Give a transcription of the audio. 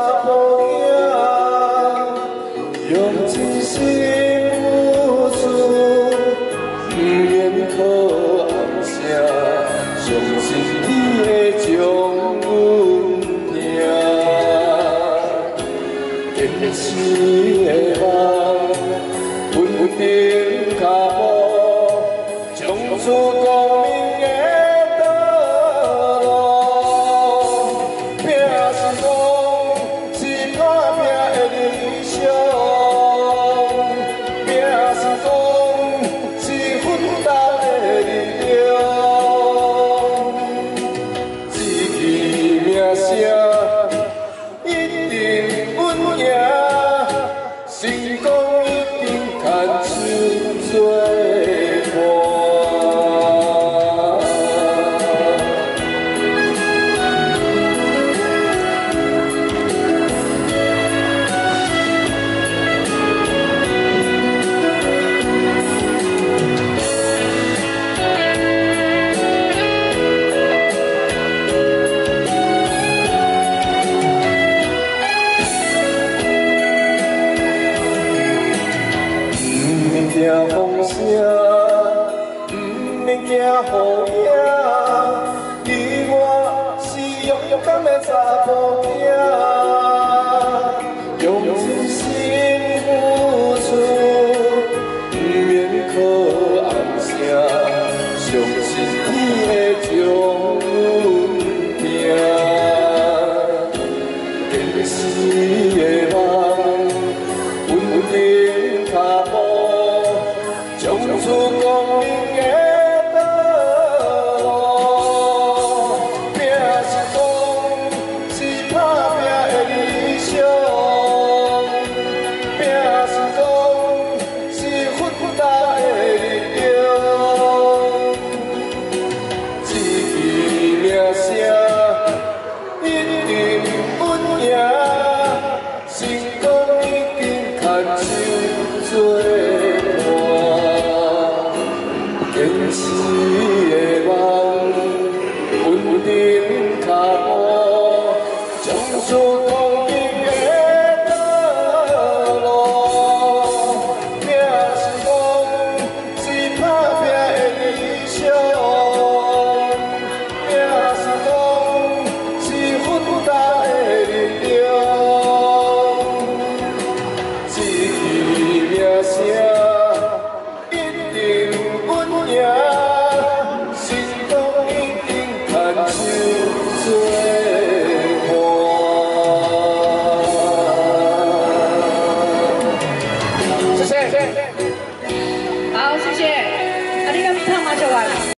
甫囝，用真心付出，不免靠红声，相信你会将阮听。坚持的梦，稳定脚步，冲出光明的道路。拼是讲，是打拼的理想；拼是讲，是奋斗的力量。志气名声。 一定稳赢，成功一定牵手做伴。惊风声，不免惊雨影。你我是勇敢的查甫囝，用真心付出，不免靠红声。相信你会将阮听，坚持的梦，稳定脚步。 冲出光明的道路，拼是讲，是打拼的理想；拼是讲，是奋斗的力量。志气名声一定稳赢，成功一定牵手做伴。 坚持的梦，稳定脚步，冲出光明的道路。拼是讲，是打拼的理想；拼是讲，是奋斗的力量。志气名声。